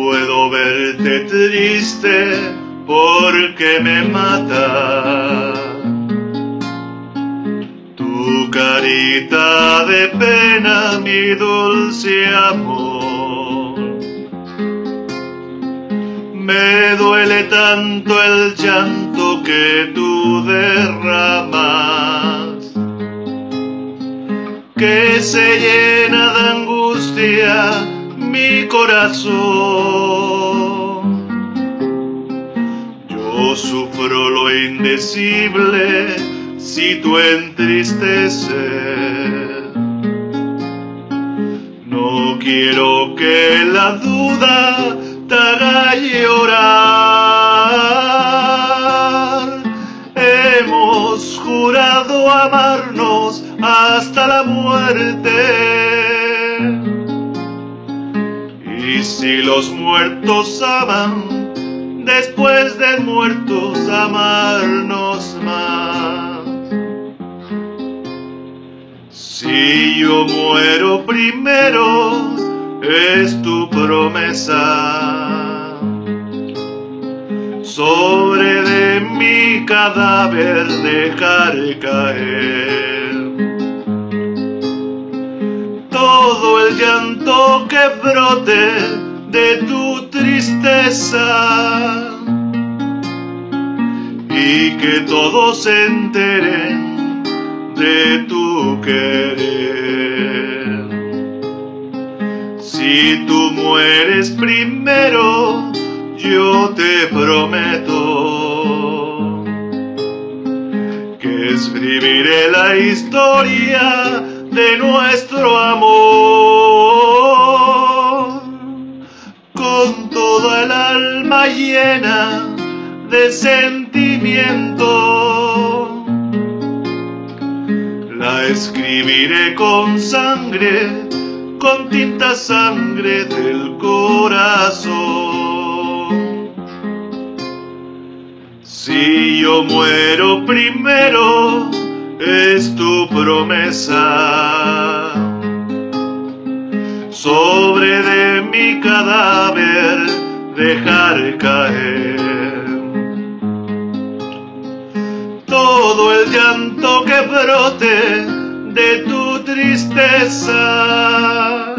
puedo verte triste porque me mata tu carita de pena, mi dulce amor. Me duele tanto el llanto que tú derramas, que se llena de angustia mi corazón. Yo sufro lo indecible si tú entristeces. No quiero que la duda te haga llorar. Hemos jurado amarnos hasta la muerte, y si los muertos aman, después de muertos amarnos más. Si yo muero primero, es tu promesa, sobre de mi cadáver dejar caer todo el llanto que brote de tu tristeza, y que todos se enteren de tu querer. Si tú mueres primero, yo te prometo que escribiré la historia de nuestro amor, con toda el alma llena de sentimiento. La escribiré con sangre, con tinta sangre del corazón. Si yo muero primero, es tu promesa, sobre de mi cadáver dejar caer todo el llanto que brote de tu tristeza,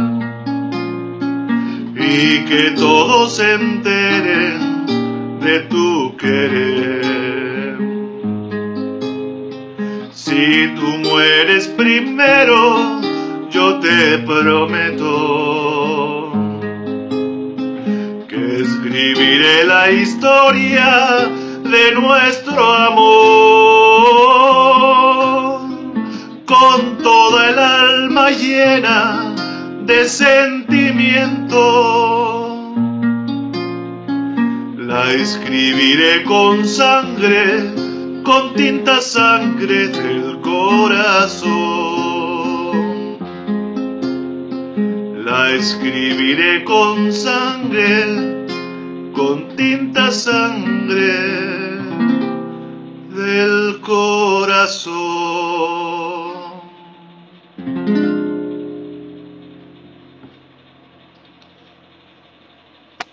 y que todos se enteren de tu querer. Si tú mueres primero, yo te prometo que escribiré la historia de nuestro amor, con toda el alma llena de sentimiento. La escribiré con sangre, con tinta sangre del corazón. La escribiré con sangre, con tinta sangre del corazón.